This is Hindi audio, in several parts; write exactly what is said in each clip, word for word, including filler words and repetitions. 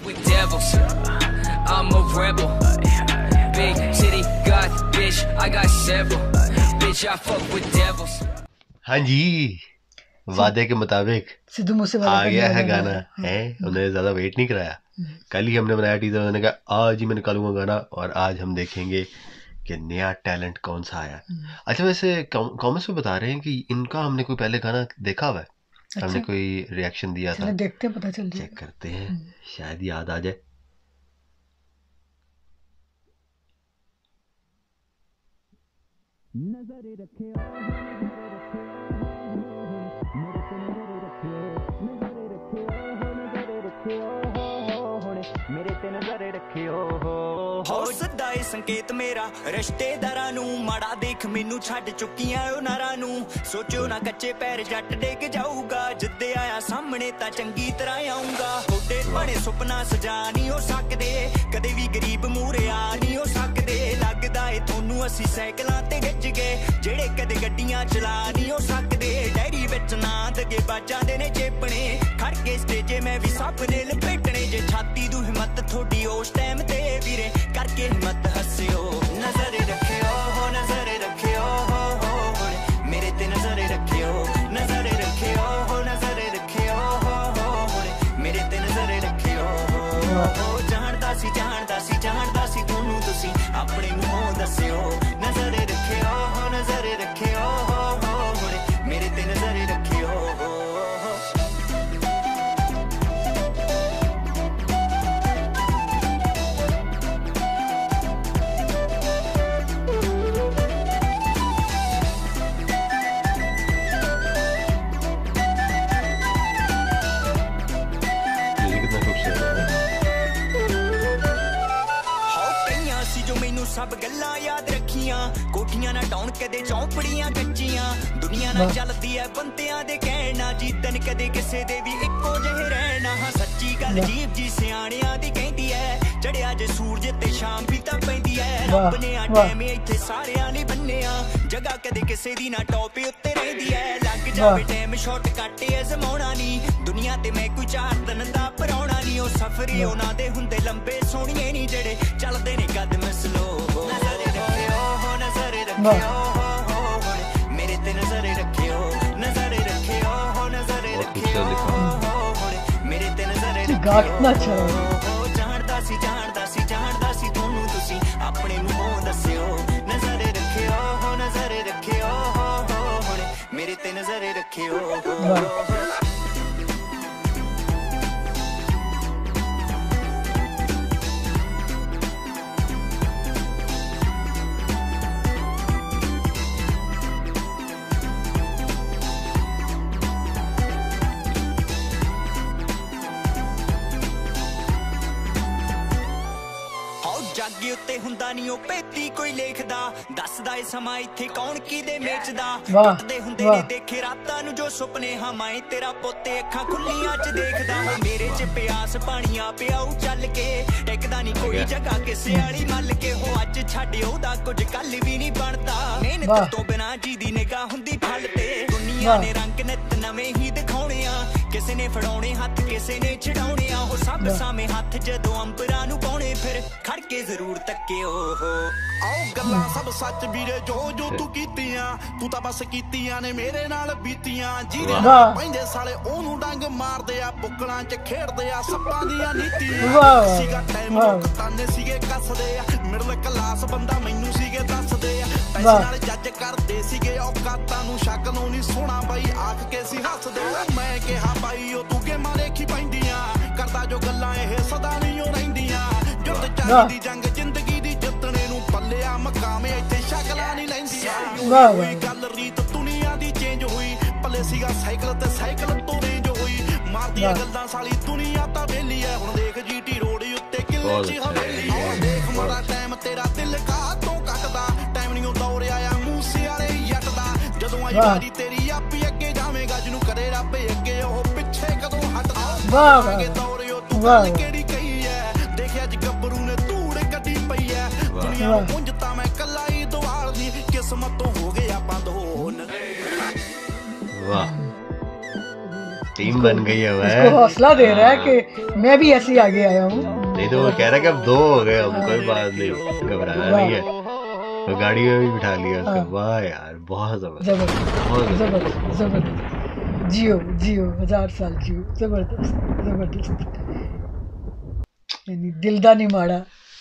with devils. I'm a rebel. Big city got bitch. I got several. Bitch, I fuck with devils. हाँ जी, वादे के मुताबिक सिद्धू मूसेवाला आ गया है गाना है। उन्होंने ज्यादा वेट नहीं कराया। कल ही हमने बनाया टीजर, उन्होंने कहा आज ही मैं निकालूंगा गाना, और आज हम देखेंगे कि नया टैलेंट कौन सा आया। अच्छा, वैसे कमेंट्स में बता रहे हैं कि इनका हमने कोई पहले गाना देखा हुआ है। अच्छा? हमने कोई रिएक्शन दिया था, देखते हैं, पता चल जाए, चेक करते हैं, शायद याद आ जाए। नजरे रखे मेरे ते नजरे रखियो हो सदा ए संकेत मेरा रिश्तेदारां नू माड़ा देख मैनू छड्ड चुकियां ओ नारां नू सोचो ना कच्चे पैर जट डिग जाऊगा जिद्दे आया सामने तां चंगी तरह आऊंगा थोड़े बड़े सुपना सजा नहीं हो सकदे कदे भी गरीब मूरे आ नहीं हो सकदे लगदा ए थोनू असी साइकलां ते गिज गए जेड़े कदे गड्डियां चला नहीं हो सकदे डायरी विच ना दगे बाजां दे ने चेपणे खड़ के स्टेजे मैं भी सब ने लपेटने जे छाती दू हिम्मत थोड़ी उस टाइम ते वीरे करके हिम्मत हसियो नजरे रखियो हो नजरे रखियो हो हो मेरे ते नजरे रखियो नजरे रखियो हो नजरे रखियो हो हो मेरे ते नजरे रखियो हो जानदा सी जानदा सी जानदा सी तोनू तुसी अपने मुंहों दसियो नजरे रखियो हो नजरे रखियो हो हो मेरे ते नजरे रखियो हो सब गल्लां याद रखियां कोठियां ना टाउन कदे चौपड़ियां कच्चियां दुनिया ना चलदी है बंदियां दे कहना जीतन कदे किसे दे भी इक्को जहे रहना हां सच्ची गल जीव जी सियाणियां दी कहंदी है चढ़िया जे सूरज ते शाम भी तां पैंदी है रब ने आ टाइम इत्थे सारेयां ने बन्निया जगह कदे किसे दी ना टॉप उत्ते रहंदी है लग जावे टाइम शॉर्टकट अजमाउणा नहीं दुनिया ते मैं कोई चार दिन दा पराउणा नहीं ओ सफर ही उन्हां दे हुंदे लंबे सोहणिए नहीं जेड़े चलदे ने कदम स्लो नजरे रखियो हो नजरे रखियो हो मेरे ते नजरे रखियो नजरे रखियो हो नजरे रखियो हो मेरे ते नजरे रखियो जानदा सी जानदा सी जानदा सी तोनू तुसी अपने मुंहों दसियो नजरे रखियो हो नजरे रखियो हो मेरे ते नजरे रखियो जागे उत्ते हुंदा नहीं ओ पेती कोई लेखदा दसदा ए समा इत्थे कौन कीदे मेचदा टुटदे हुंदे ने देखे रातां नु जो सुपने हमाए तेरा पोते अखां खुल्लियां च देखदा हो मेरे च प्यास पानिया पियाऊ चल के टेकदा नहीं कोई जगह किसे वाली मल के हो अज छड्ड ओदा कुछ कल भी नहीं बनदा मेहनत तो बिना जी दी निगाह हुंदी फल ते दुनिया ने रंग नित नवे ही दिखाउणे आ किसे ने फड़ाउणे हत्थ किसे ने छड़ाउणे आ हो सब सामे हत्थ जदों अंबरां नु पाउणे फिर खड़ के जरूर तक्कियो हो आओ गल्लां सब सच वीरे जो जो तू कीतियां तू तां बस कीतियां ने मेरे नाल बीतियां जीरे पैंदे साले ओनू डंग मारदे आ बुकलां च खेडदे आ सप्पां दियां नीतियां सीगा टाइम ताने सीगे कसदे आ मिडल क्लास बंदा मैनू सीगे दसदे आ पैसे नाल जज करदे सीगे औकातां नू शक नू नहीं सोना बाई आख के सी हसदे मैं किहा बाई ओ तू के मारे खी पैंदियां करदा जो गल्लां ਇਹ सदा नहीं हो रहिंदियां जुद चाही दी जंग जिंदगी दी जितने नू पल्लिया मकाम इत्थे शकलां नहीं लैंदियां कोई गल रीत दुनिया दी चेंज हुई पल्ले सीगा साइकिल ते साइकिल तो रेंज हुई मारदियां गल्लां साली दुनिया तां वेली है हुण देख जीटी रोड उत्ते किले च हवेली है देख माड़ा टाइम तेरा दिल का तो कटदा टाइम नहीं दौड़ आया मूसे वाले जट दा जदों आई वारी तेरी आपी अगे जावेगा जिन्नू करे रब अगे ओह पिछे कदों हटदा वाह दौड़ियो तू गल केड़ी कही है देखिया ज गब्बरू ने धूड़ कड्डी पई है दुनिया नू पुंजता मैं कल्ला ही दवाल दी किस्मत तो हो गया बंद होन वाह टीम बन गई है। इसको हौसला दे रहा है कि मैं भी ऐसे ही आगे आया हूँ। नहीं तो वो कह रहा है कि अब दो हो गए, हम कोई बात नहीं, घबराना नहीं है। तो गाड़ी में भी बिठा लिया उसको। वाह यार, बहुत जबरदस्त, बहुत जबरदस्त, जबरदस्त। जियो जियो, हजार साल जियो, जबरदस्त जबरदस्त। यानी दिल दा नहीं माड़ा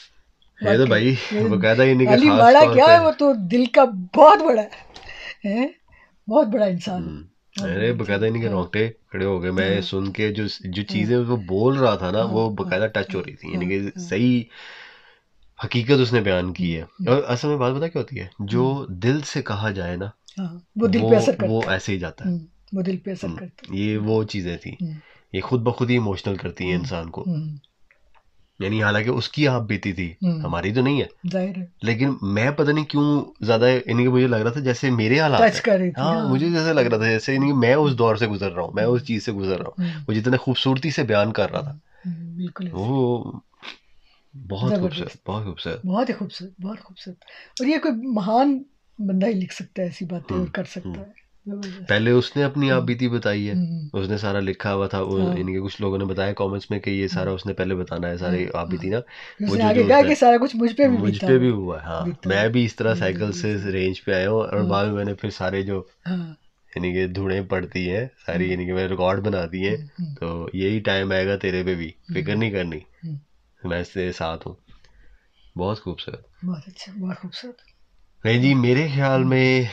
है तो भाई, बकायदा इन्हीं के खास माड़ा क्या है, वो तो दिल का बहुत बड़ा है, बहुत बड़ा इंसान। अरे बकायदा इन्हीं के रोंगटे खड़े हो गए। मैं सुन के जो जो चीजें वो बोल रहा था ना, वो बकायदा टच हो रही थी, यानी कि सही हकीकत उसने बयान की है। और असल में बात पता क्या होती है, जो दिल से कहा जाए ना, वो दिल पे असर करता है, वो ऐसे ही जाता है, वो दिल पे असर करता है। ये वो चीजें थी, ये खुद ब खुद ही इमोशनल करती है इंसान को। यानी हालांकि उसकी आप बीती थी, हमारी तो नहीं है, जाहिर है, लेकिन मैं पता नहीं क्यों ज्यादा इन्हीं के मुझे लग रहा था जैसे मेरे हालात टच कर रही थी। हाँ, मुझे जैसे लग रहा था जैसे इन्हीं मैं उस दौर से गुजर रहा हूँ, मैं उस चीज से गुजर रहा हूँ। वो जितने खूबसूरती से बयान कर रहा था, बिल्कुल वो बहुत खूबसूरत, बहुत खूबसूरत, बहुत ही खूबसूरत, बहुत खूबसूरत। और ये कोई महान बंदा ही लिख सकता है ऐसी बातें और कर सकता है। पहले उसने अपनी आप बीती बताई है, उसने सारा लिखा हुआ था। इनके कुछ लोगों ने बताया कमेंट्स में कि ये सारा उसने पहले बताना है, सारी आप बीती ना। वो जो आगे कहा कि सारा कुछ मुझ पे भी मुझ पे भी हुआ है। हाँ, मैं भी इस तरह साइकिल से रेंज पे आया हूँ, और बाद में मैंने फिर सारे जो यानी कि धूड़ें पड़ती हैं सारी, यानी कि मैंने रिकॉर्ड बना दिए। तो यही टाइम आएगा तेरे पे भी, फिक्र नहीं करनी, मैं तेरे साथ हूँ। बहुत खूबसूरत, बहुत अच्छा, बहुत खूबसूरत। नहीं जी, मेरे ख्याल में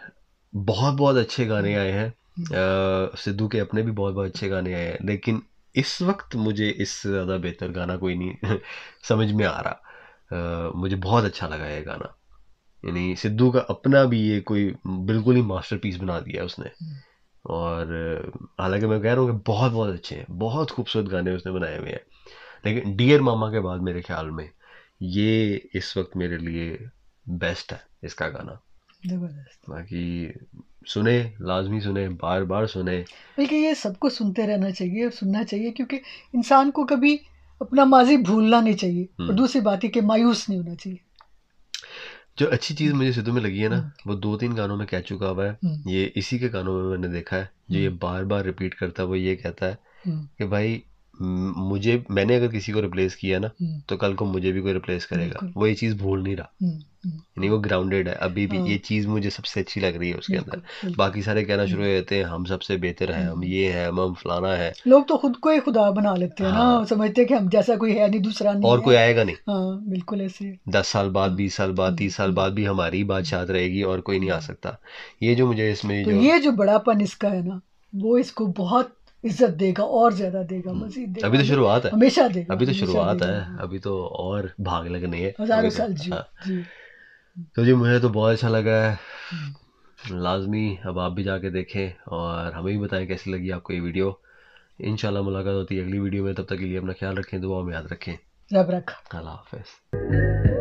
बहुत बहुत अच्छे गाने आए हैं। सिद्धू के अपने भी बहुत बहुत अच्छे गाने आए हैं, लेकिन इस वक्त मुझे इससे ज़्यादा बेहतर गाना कोई नहीं समझ में आ रहा। uh, मुझे बहुत अच्छा लगा ये गाना, यानी सिद्धू का अपना भी ये कोई बिल्कुल ही मास्टरपीस बना दिया उसने। और हालांकि मैं कह रहा हूँ कि बहुत बहुत अच्छे हैं, बहुत खूबसूरत गाने उसने बनाए हुए हैं, लेकिन डियर मामा के बाद मेरे ख्याल में ये इस वक्त मेरे लिए बेस्ट है, इसका गाना। बाकी सुने, लाजमी सुने, बार बार सुने, बल्कि ये सबको सुनते रहना चाहिए और सुनना चाहिए, क्योंकि इंसान को कभी अपना माजी भूलना नहीं चाहिए, और दूसरी बात है कि मायूस नहीं होना चाहिए। जो अच्छी चीज़ मुझे सिद्धू में लगी है ना, वो दो तीन गानों में कह चुका हुआ है। ये इसी के गानों में मैंने देखा है, जो ये बार बार रिपीट करता है, वो ये कहता है कि भाई मुझे, मैंने अगर किसी को रिप्लेस किया ना, तो कल को मुझे भी कोई रिप्लेस करेगा। वो ये चीज़ भूल नहीं रहा, यानी वो ग्राउंडेड है अभी भी। ये चीज़ मुझे सबसे अच्छी लग रही है उसके अंदर। बाकी सारे कहना शुरू हो जाते हैं हम सबसे बेहतर हैं, हम ये हैं, हम फलाना है। लोग तो खुद को ही खुदा बना लेते हैं ना, समझते हैं कि हम जैसा कोई है नहीं, दूसरा नहीं, और कोई आएगा नहीं। हाँ, बिल्कुल ऐसे। दस साल बाद, बीस साल बाद, तीस साल बाद भी हमारी ही बादशाहत रहेगी और कोई नहीं आ सकता। ये जो मुझे इसमें तो जो ये जो बड़ापन इसका है ना, वो इसको बहुत इज्जत देगा, और ज्यादा देगा, मजीद देगा। अभी तो शुरुआत है, हमेशा देगा, अभी तो शुरुआत है, अभी तो और भाग लगने है, हजारों साल जी। तो जी मुझे तो बहुत अच्छा लगा है। लाजमी अब आप भी जाके देखें और हमें भी बताएं कैसी लगी आपको ये वीडियो। इंशाल्लाह मुलाकात होती है अगली वीडियो में, तब तक के लिए अपना ख्याल रखें, दुआ में याद रखें। रब रखा। अल्लाह हाफिज़।